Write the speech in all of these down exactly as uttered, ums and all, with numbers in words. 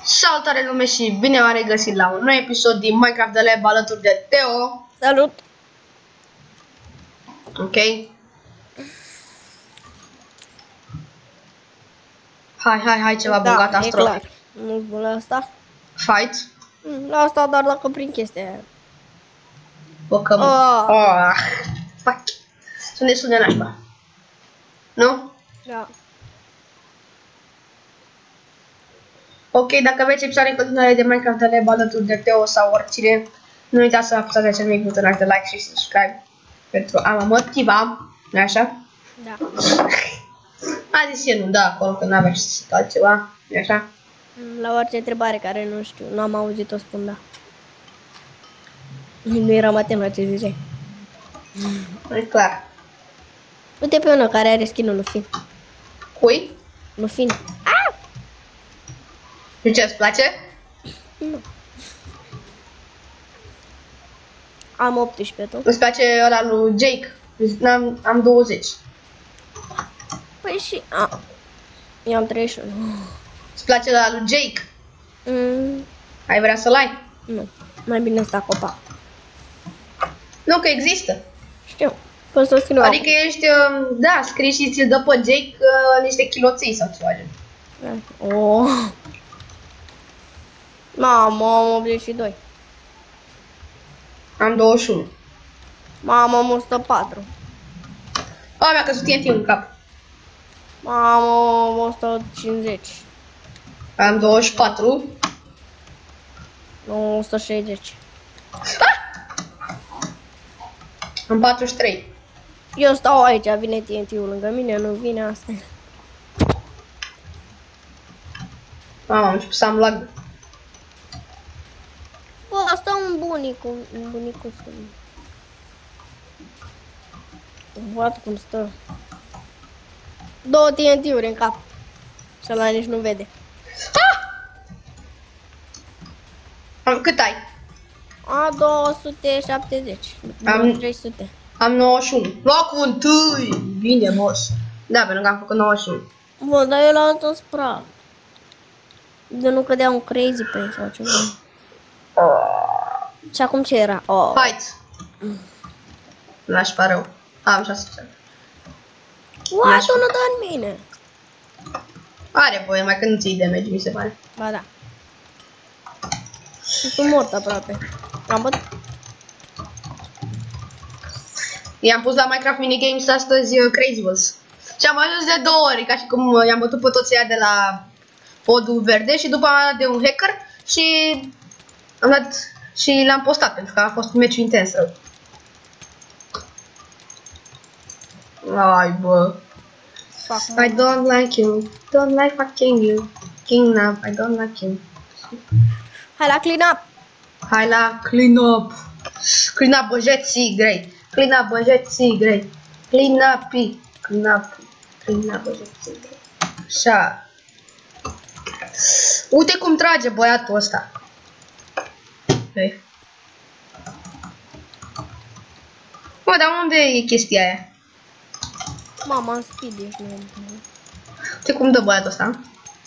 Salutare lume și bine v-am regăsit la un nou episod din Minecraft de Lab alături de Teo. Salut! Ok. Hai, hai, hai, ceva da, bogat astro. clar. Nu-ți bun la asta? Fight. Mm, la asta doar dacă prin chestia aia. Bocăm. Oh. Oh. Fuck. Sunt destul de nașpa. Nu? Da. Ok, dacă aveți episoade în continuare de Minecraft de Lab alături de Teo sau oricine, nu uitați să apăsați acel mic butonaj de like și subscribe pentru a mă motiva, nu așa? Da. A zis eu nu, da, acolo că n-avea să zic altceva, nu așa? La orice întrebare care nu știu, nu am auzit-o spun da. Nu eram atent la ce ziceai. E clar. Uite pe unul care are skin-ul lui Fin. Cui? Lui Fin. Și ce, îți place? Nu. Am optsprezece, tu? Îți place ăla lui Jake? Am, am douăzeci. Păi și... A. Eu am treizeci și unu. Îți place ăla lui Jake? Mm, Ai vrea să-l ai? nu. Mai bine sta copac. Nu, că există. Știu. Poți să o scriu Adică ești, uh, da, scrii și ți-l dă pe Jake uh, niște chiloței sau ceva gen. acum. Oh. Mamă, am optzeci și doi. Am douăzeci și unu. Mamă, am o sută patru. A, mi-a căzut T N T în cap. Mamă, o sută cincizeci. Am douăzeci și patru. Nu, o sută șaizeci. Am patruzeci și trei. Eu stau aici, vine T N T-ul lângă mine, nu vine asta. Mamă, am început să am lag. Bă, asta un bunicu, un bunicu să... Văd cum stă. Două T N T-uri în cap. Și ăla nici nu vede. Am, cât ai? A, două sute șaptezeci. Am- trei sute. Am nouăzeci și unu. Locul întâi! Bine, boss. Da, pentru că am făcut nouăzeci și unu. Bă, dar eu la altă spra. De nu cădea un crazy pe el sau ceva. Și acum ce era? Oh. Fight! N-aș rău. Am șase ceva. What? Nu dă în mine. Are voie, mai când nu ții damage, mi se pare. Ba da. Și sunt mort aproape. Am bătut. I-am pus la Minecraft Minigames astăzi uh, Crazy Balls. Și am ajuns de două ori, ca și cum uh, i-am bătut pe toți ăia de la podul verde și după am dat de un hacker și am dat și l-am postat pentru că a fost un meciu intens rău. Ai bă. Fuck. I don't like you. Don't like fucking you. King up, I don't like you. Hai la clean up. Hai la clean up. Clean up băjeții grei. Clean up băjeții grei. Clean up, clean up. Clean up băjeții grei. Așa. Uite cum trage băiatul ăsta. Okay. Bă, dar unde e chestia aia? Mama, în speed ești nu. Uite cum dă băiatul ăsta.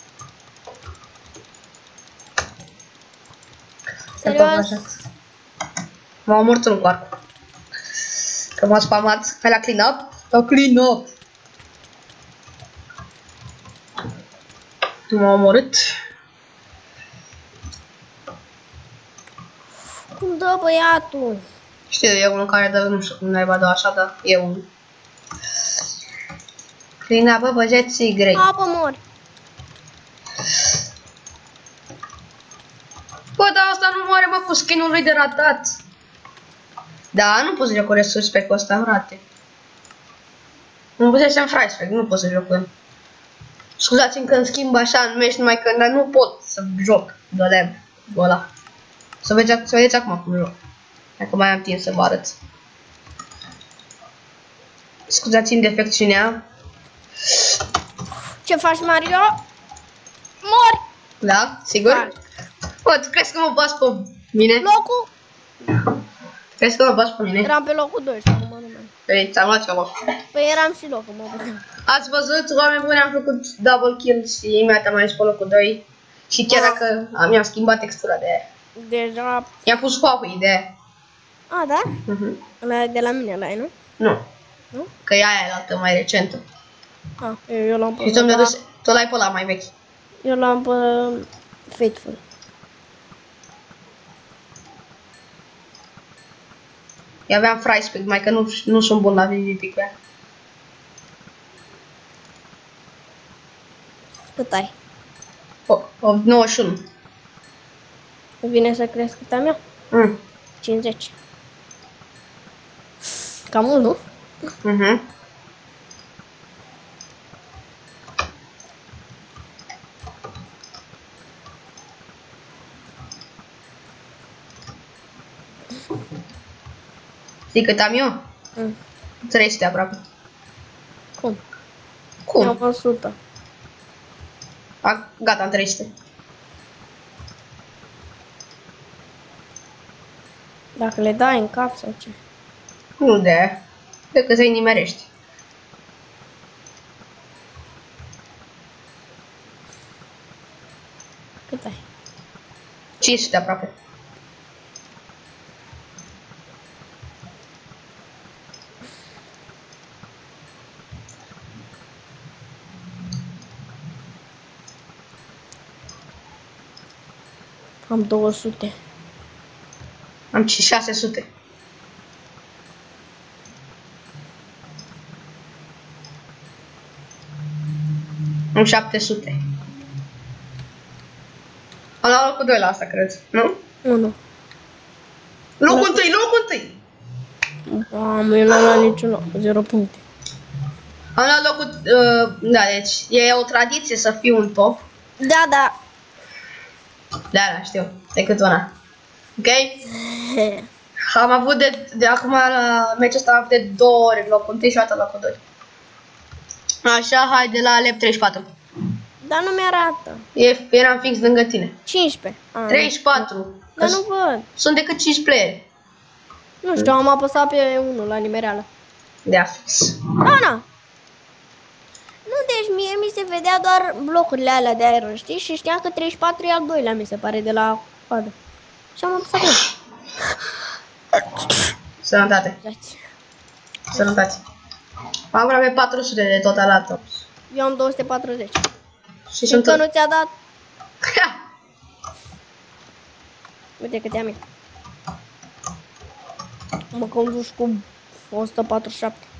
Serios? M-a omorât în coarcu. Că m-a spamat. Hai la clean up. La clean up. M-a omorât. Cum dă băiatul? Știu, e unul care dă, nu știu cum naiba dă așa, dar e unul. Clean up, bă, băjeții grei. Apă mori. Bă, dar asta nu moare, mă, cu skin-ul lui de ratat. Da, nu pot să joc cu resuspect-ul ăsta, frate. Nu pusesem Frystag, nu pot să joc cu el. Scuzați-mi că îmi schimb așa în meci, numai că dar nu pot să joc de lab cu ăla. Să vedeți, să vedeți acum cum joc. Dacă mai am timp să vă arăt. Scuzați-mi defecțiunea. Ce faci, Mario? Mori! Da, sigur? Fac. Bă, tu crezi că mă bas pe mine? Locul? Crezi că mă bas pe mine? Eram pe locul doi și acum nu mai. Păi, ți-am luat ceva. Păi eram și locul, mă bucur. Ați văzut, oameni buni, am făcut double kill și imediat am ajuns pe locul doi. Și chiar dacă am, mi-am schimbat textura de aia. Deja... I-am pus Huawei de aia. A, da? Uh-huh. Ăla e de la mine, ăla e, nu? Nu. Nu? Că e aia altă mai recentă. A, eu, eu l-am Și tu mi-a dus, tu l-ai pe ăla mai vechi. Eu l-am pe Faithful. Eu aveam Fryspeed, mai că nu, nu sunt bun la PvP cu ea. Cât ai? O, o, nouăzeci și unu. Vine să crezi cât am eu? Mm. cincizeci. Cam mult, nu? Mhm. Știi cât am eu? Mm. trei sute aproape. Cum? Cum? Eu am o sută. A, gata, am trei sute. Dacă le dai în cap sau ce? Nu de aia. De că să-i nimerești. Cât ai? cinci sute aproape. Am două sute. Am șase sute. Am șapte sute. Am luat locul doi la asta, cred. Nu? unu. Locul întâi, locul întâi! Doamne, eu n-am luat niciun zero puncte. Am luat locul... Uh, da, deci e o tradiție să fiu un top. Da, da. Da, da, știu. Decât una. Ok? Am avut de, de acum la meciul ăsta am avut de două ori locul întâi și o dată locul doi. Așa, hai de la Lep treizeci și patru. Dar nu mi-arată. E, eram fix lângă tine. cincisprezece. A, treizeci și patru. Dar nu văd. Sunt decât cinci playeri. Nu știu, am apăsat pe unu la nimereală. De fix. Ana! Nu, deci mie mi se vedea doar blocurile alea de aer, știi? Și știam că treizeci și patru e al doilea, mi se pare, de la coadă. Și am apăsat pe unu. Sănătate. Sănătate. Am aproape patru sute de total atoms. Eu am două sute patruzeci. Și, Și sunt că tot... nu ți-a dat... Uite câte am eu. Mă conduci cu o sută patruzeci și șapte.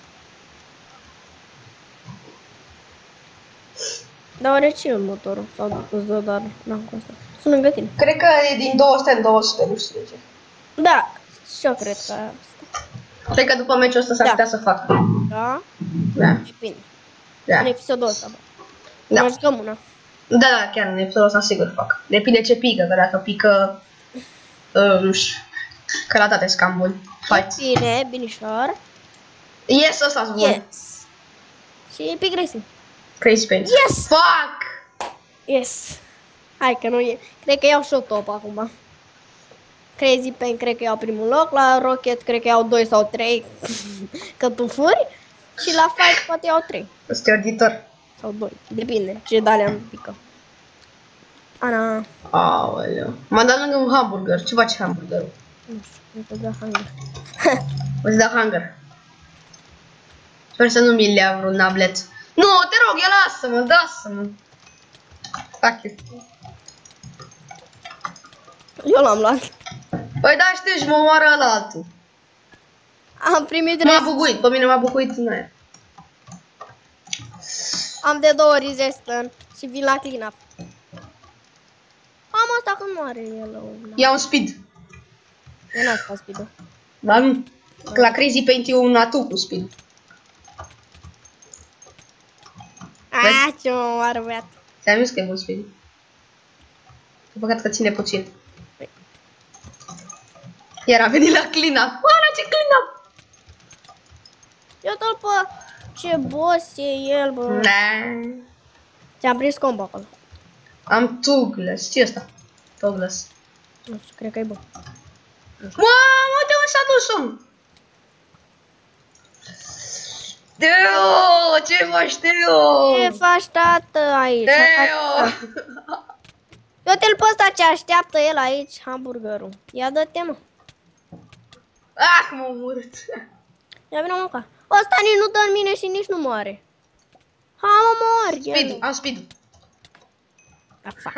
Dar oare ce e motorul? Sau îți dă doar... N-am constat. Sunt lângă tine. Cred că e din două sute în două sute, nu știu de ce. Da, și eu cred că asta. Cred că după meciul ăsta s-ar Da. putea să facă. Da? Da. Depinde. Da. În episodul ăsta, bă. Da. Noi jucăm una. Da, da, chiar în episodul ăsta sigur fac. Depinde ce pică, că dacă pică... Uh, nu știu. Că la toate scam buni. Fight. Bine, binișor. Yes, ăsta-s bun. Yes. Și Epic Racing. Crazy Paint. Yes! Fuck! Yes. Hai că nu e. Cred că iau și o top acum. Crazy Paint cred că iau primul loc. La Rocket cred că iau doi sau trei cătufuri. Și la Fight poate iau trei. Este auditor. Sau doi. Depinde ce dale am pică. Ana. Aoleu. M-a dat lângă un hamburger. Ce face hamburgerul? Nu știu. Nu te da hunger. Îți da hunger. Sper să nu mi-l ia vreun nablet. Nu, te rog, ia lasă-mă, lasă-mă. Fuck you. Eu l-am luat. Păi da, știu și mă omoară ăla altul. Am primit M-a resist. buguit, pe mine m-a buguit în aia. Am de două ori resistance și vin la clean up. Am asta că nu are el. Ia un speed. Eu n-am spas speed-ul. Ba nu. Că la Crazy Paint e un atu cu speed. Aaa, ce mă omoară băiat. Ți-am zis că e bun speed. E păcat că ține puțin. Iar a venit la clean up. Oara, ce clean up! Eu tot pe ce boss e el, bă. Nah. Ți-am prins combo acolo. Am Douglas. Ce-i ăsta? Douglas. Nu știu, cred că e bun. Mamă, de unde s-a dus om? Teo, ce faci, Teo? Ce faci, tată, aici? Teo! Uite-l pe ăsta ce așteaptă el aici, hamburgerul. Ia dă-te, mă. Ah, m-a omorât. Ia vină mă ca. Ăsta nici nu dă în mine și nici nu moare. Ha, mă mor. Speed, am speed. Afa.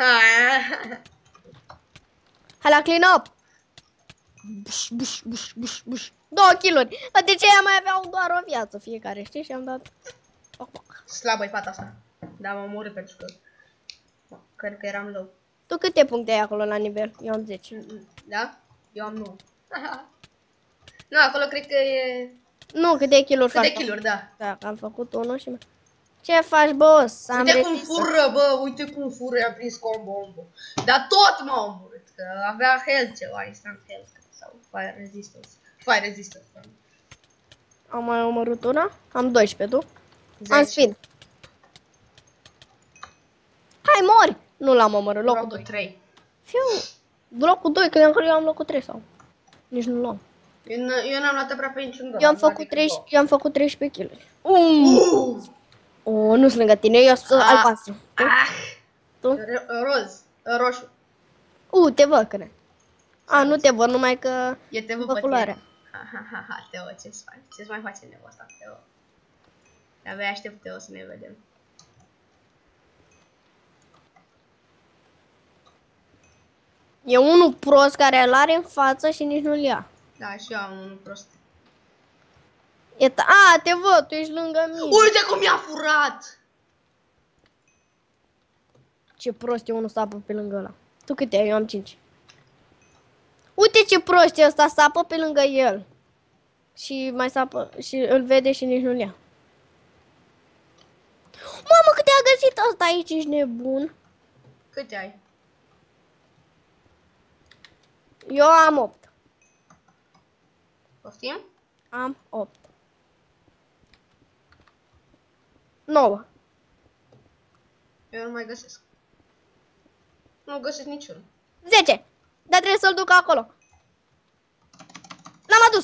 Hai la clean up. Buș, buș, buș, buș, buș. Două kill-uri. De ce ea mai aveau doar o viață fiecare, știi? Și am dat... Slabă-i fata asta. Da, m-am omorât pentru că... Cred că eram low. Tu câte puncte ai acolo la nivel? Eu am zece. Da? Eu am nouă. Nu, acolo cred că e... Nu, câte kill-uri fac? Câte kill-uri, da. Da, am făcut unul și... Ce faci, boss? Am uite cum rezistat. fură, bă, uite cum fură, i-a prins combo. Dar tot m-a omorât, că avea health ceva, instant health sau fire resistance. Fire resistance. Am mai omorât una? Am doisprezece, tu? zece. Am speed. Hai, mori! Nu l-am omorât, locul Locul doi. trei. Fiu, locul doi, credeam că eu am locul trei sau... Nici nu l-am. Eu, eu n-am luat aproape niciun gol. Eu am făcut treisprezece, eu am făcut treisprezece kill-uri. Uh! Oh, nu sunt lângă tine, eu sunt Ah. albastru. Tu? Ah! Tu? Ro- Roz, roșu. Uh, te văd, cred. A, nu te văd, numai că... Eu te văd După pe culoarea. tine. Ha, ha, ha, ha, Teo, ce-ți faci? Ce-ți mai face nevoia asta, Teo? De-abia aștept, Teo, să ne vedem. E unul prost care îl are în față și nici nu-l ia. Da, și eu am unul prost. E ta... A, te văd, tu ești lângă mine. Uite cum i-a furat! Ce prost e unul sapă pe lângă ăla. Tu câte ai? Eu am cinci. Uite ce prost e ăsta, sapă pe lângă el. Și mai sapă, și îl vede și nici nu-l ia. Mamă, cât a găsit ăsta aici, ești nebun. Câte ai? Eu am opt. Poftim? Am opt. nouă. Eu nu mai găsesc. Nu găsesc niciunul. zece. Dar trebuie să-l duc acolo. L-am adus.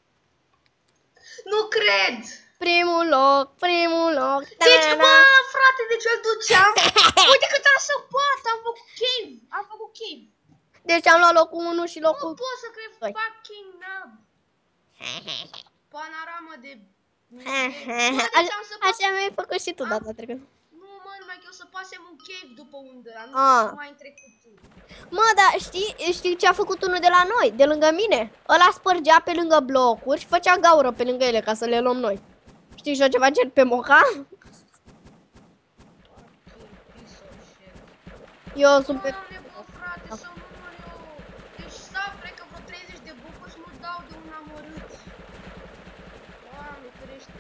Nu cred! Primul loc, primul loc. Deci, bă, frate, deci eu îl duceam. Uite cât am săpat, am făcut cave. Am făcut cave. Deci am luat locul unu și Nu locul... pot să cred doi. fucking nab. Panoramă de... Bă, Așa, deci am săpat... așa mi-ai făcut și tu data trecută. Nu, mă, numai că eu săpasem un cave după unde era. Nu Ah. știu mai trecut tu. Mă, dar știi, știi ce a făcut unul de la noi, de lângă mine? Ăla spărgea pe lângă blocuri și făcea gaură pe lângă ele ca să le luăm noi. Știi și ceva gen pe moca? Eu sunt pe... Doamne, bă, frate, să mor eu. Deci stau, cred că vreo treizeci de bucuri și nu dau de un amărât. Doamne, ferește.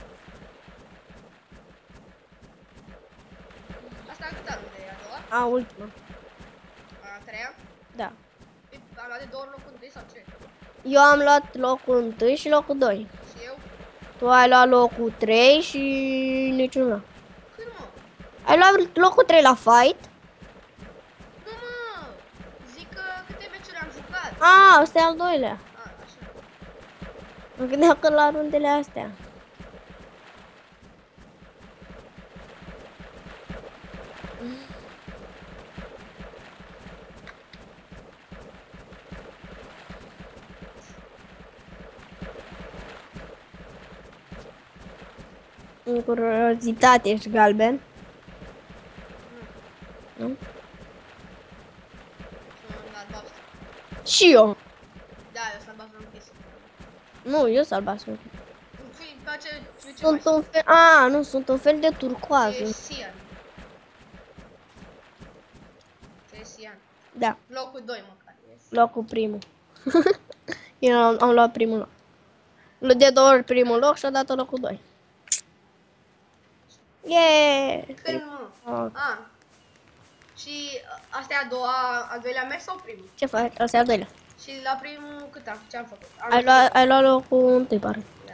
Asta câta runde e a doua? A, ultima. A treia? Da. Păi, am luat de două ori locul întâi sau ce? Eu am luat locul unu și locul doi. Și eu? Tu ai luat locul trei și niciunul. Când mă? Ai luat locul trei la fight? Nu mă! Zic că câte meciuri am jucat. A, ăsta e al doilea. A, așa. Mă gândeam că la rundele astea. În curiozitate ești galben. Nu? Sunt albastru. Și eu. Da, eu sunt albastru în chestie. Nu, eu sunt albastru. Fii, pe ce, ce, ce Sunt mai un fel... A, nu, sunt un fel de E turcoază. Sian. E Sian. Da, Locul doi măcar. Yes. locul primul. Eu am, am luat primul loc. De două ori primul loc și odată locul doi. Yeah! Când mă? Oh. A. Și asta e a doua, a doilea mers sau primul? Ce faci? Asta e al doilea. Și la primul cât am? Ce am făcut? Am Ai luat, ai luat locul întâi, pare. Da.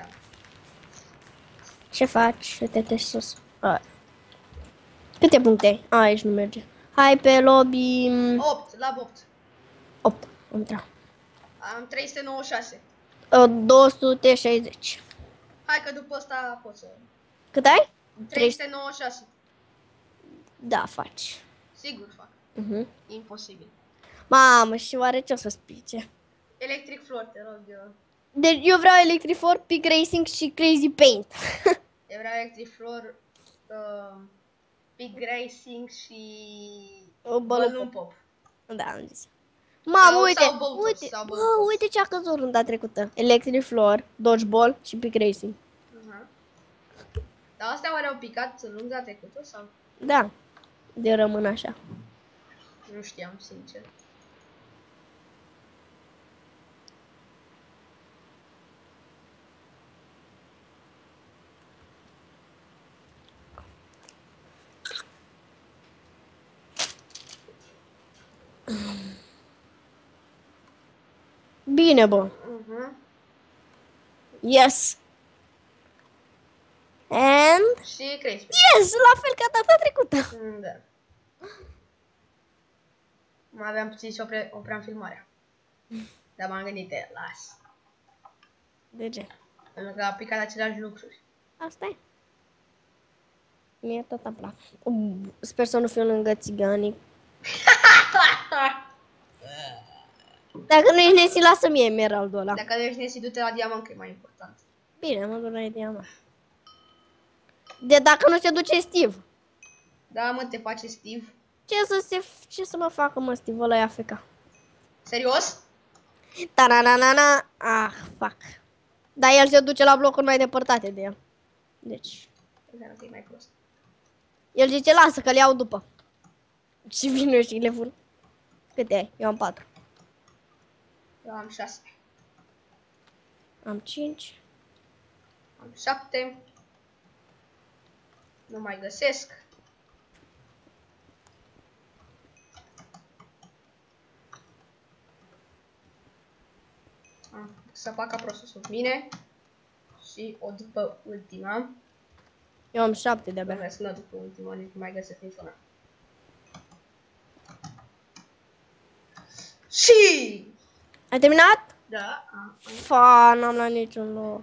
Ce faci? Uite-te sus. A. Câte puncte ai? A, aici nu merge. Hai pe lobby... opt, la opt. opt. Intra. Am trei sute nouăzeci și șase. două sute șaizeci. Hai că după asta pot să... Cât ai? trei sute nouăzeci și șase. Da, faci. Sigur fac. Mhm. Imposibil. Mamă, și oare ce o să spice? Electric Floor, te rog eu. Deci eu vreau Electric Floor, Pig Racing și Crazy Paint. Eu vreau Electric Floor, uh, Big Racing și O Balloon balon. Pop. Da, am zis. Mamă, Sau- uite, sau Boat Toss, uite, sau bă, Boat Toss. uite ce a căzut runda trecută. Electric Floor, Dodgeball și Pig Racing. Uh-huh. Dar astea oare au picat luna trecută sau? Da, de rămân așa. Nu știam, sincer. Bine, bă. Uh-huh. Yes. And... Și Crazy. Yes, la fel ca data trecută. Mm, da. Mai aveam puțin și opre, opream filmarea. Dar m-am gândit, e, las. De ce? Pentru că a picat aceleași lucruri. Asta e. Mie tot îmi plac. Uh, Sper să nu fiu lângă țiganii. Dacă nu ești Nesi, lasă mie emeraldul ăla. Dacă nu ești Nesi, du-te la diamant, că e mai important. Bine, mă duc la diamant. De dacă nu se duce Steve. Da, mă, te face Steve. Ce să se... Ce să mă facă, mă, Steve ăla e A F K? Serios? Ta-na-na-na-na. Ah, fuck. Dar el se duce la blocuri mai depărtate de el. Deci... Înseamnă că e mai prost. El zice, lasă că le iau după. Și vin eu și le fur. Câte ai? Eu am patru. Eu am șase. Am cinci. Am șapte. Nu mai găsesc. Am să fac prostul sub mine. Și o după ultima. Eu am șapte de-abia. Bănesc, nu după ultima, nici nu mai găsesc niciuna. Și... Ai terminat? Da. A, Fa, n-am la niciun loc.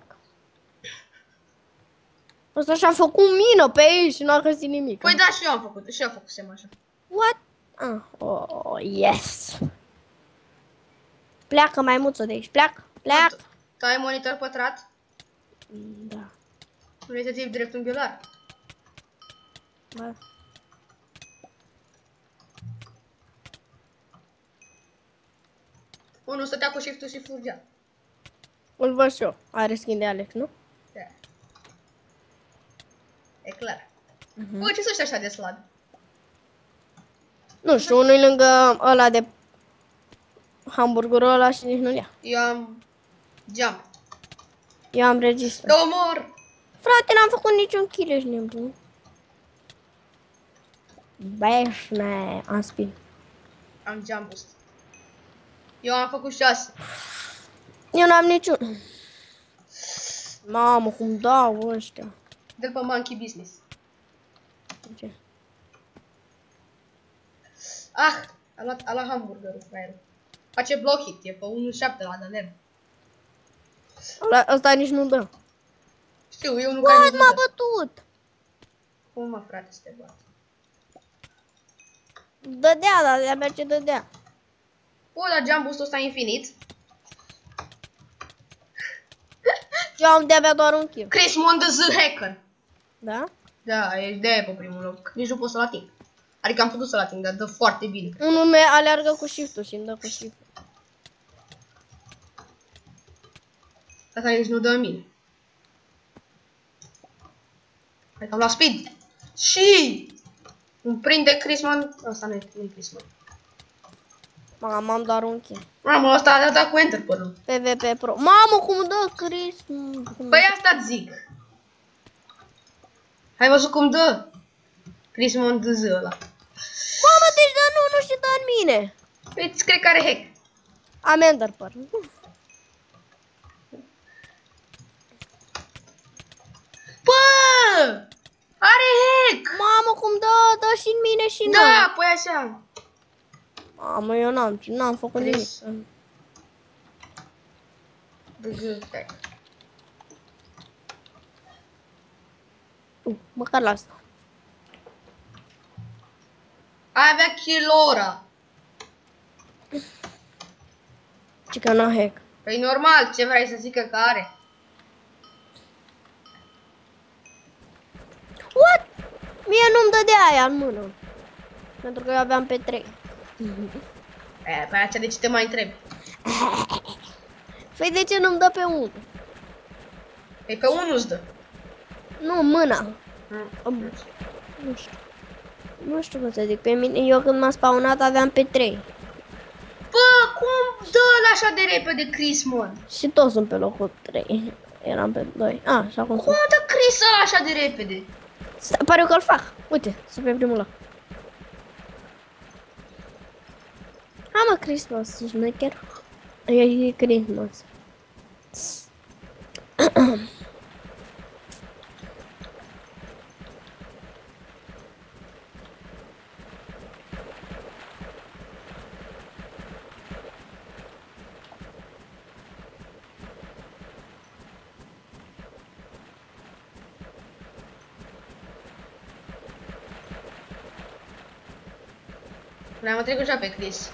Ăsta și-a făcut mină pe aici și n-a găsit nimic. păi da, și eu am făcut, și eu am făcut sem așa. What? Ah, oh, yes. Pleacă maimuțul de aici, pleacă, pleacă. Tu ai monitor pătrat? Da. Vrei să ții direct unghiular? Bă. Unul stătea cu shift-ul și fugea. Îl văd și eu. Are skin de Alex, nu? Da. E clar. Mhm. Bă, ce sunt ăștia așa de slabi? Nu știu, unul lângă ăla de hamburgerul ăla și nici nu-l ia. Eu am jump. Eu am registru. Te omor! Frate, n-am făcut niciun kill, ești nebun. Beșne, am spin. Am jump boost. Eu am făcut șase. Eu n-am niciun. Mamă, cum dau ăștia. Dă-l pe Monkey Business. Ce? Ah! A luat, a luat hamburgerul, fraierul. Face block hit, e pe unu șapte la Daler. Ăla, ăsta nici nu dă. Știu, eu nu care What, nu m-a dă. bătut? Cum mă, frate, să te bat? Dădea, dar de-abia ce dădea. O, dar jump boost-ul ăsta e infinit. Eu am de-abia doar un kill. Chris Monde the Hacker. Da? Da, e de aia pe primul loc. Nici nu pot să-l ating. Adică am putut să-l ating, dar dă foarte bine. Unul me aleargă cu shift-ul și îmi dă cu shift-ul. Asta nici nu dă în mine. Hai că am luat speed. Și... Îmi prinde Chrisman. Asta nu e, nu e Chrisman. Mamă, am doar un kill. Mamă, ăsta a dat cu enter până. P V P Pro. Mamă, cum dă Chris? Păi asta zic. Ai văzut cum dă? Chrisman D Z ăla. Mamă, deci dă nu, nu și dă în mine. Păi cred că are hack. Am Enderpearl. Bă! Are hack! Mamă, cum dă, dă și în mine și în Da, păi așa. Mamă, eu n-am, n-am făcut nimic. Chris. D Z hack. Uh, măcar la asta. Ai avea Chilora. Ce că nu hack. Păi normal, ce vrei să zică că are? What? Mie nu-mi dădea aia în mână. Pentru că eu aveam pe trei. E, pe aceea de ce te mai întrebi? Păi de ce nu-mi dă pe unul? Păi pe unul îți dă. Nu, mâna. Mm. Nu știu. Nu știu cum să zic. Pe mine, eu când m-am spawnat aveam pe trei. Bă, cum dă așa de repede Chris, mă? Și toți sunt pe locul trei. Eram pe doi. Ah, și acum Cum sunt. dă Chris așa de repede? Pare eu că-l fac. Uite, sunt pe primul loc. Ha, mă, Christmas, șmecher. E Christmas. Ne-am trecut așa pe Chris.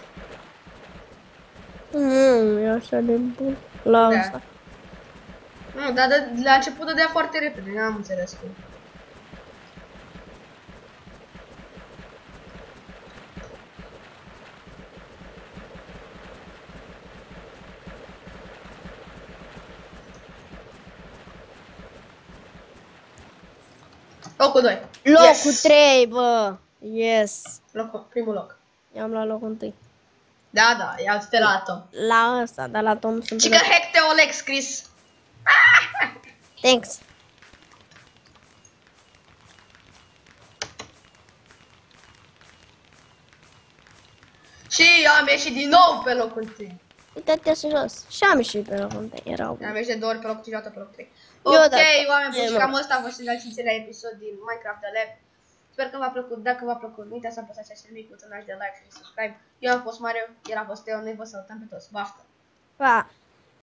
Mm, e așa de bun. La Da. asta. Nu, dar de, la început dădea foarte repede, n-am înțeles cum. Locul doi. Locul Yes. trei, bă. Yes. Locul, primul loc. I-am luat locul întâi. Da, da, ia te la Tom. La ăsta, dar la Tom sunt. Și că hack te Olex, Chris. Thanks. Și am ieșit din nou pe locul întâi. Uite-te și jos. Și am ieșit pe locul întâi. Erau. Am ieșit de două ori pe locul cincizeci, pe locul trei. Eu, Ok, da. oameni buni, E, și mă. cam ăsta a fost al cincilea episod din Minecraft The Lab. Sper că v-a plăcut. Dacă v-a plăcut, nu uitați să apăsați acest mic butonaj de like și subscribe. Eu am fost Mario, el a fost Teo, noi vă salutăm pe toți. Baftă! Pa.